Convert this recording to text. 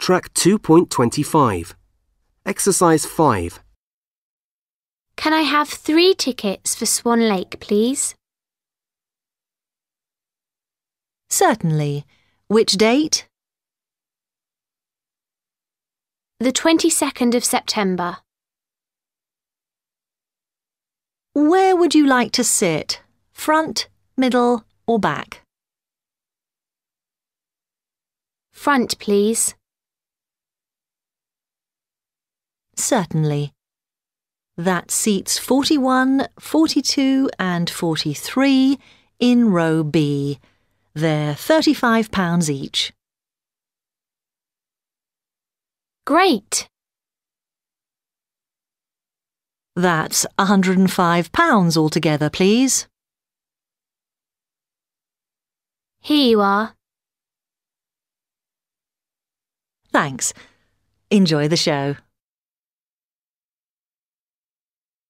Track 2.25. Exercise 5. Can I have 3 tickets for Swan Lake, please? Certainly. Which date? The 22nd of September. Where would you like to sit? Front, middle, or back? Front, please. Certainly. That seats 41, 42 and 43 in row B. They're £35 each. Great! That's £105 altogether, please. Here you are. Thanks. Enjoy the show.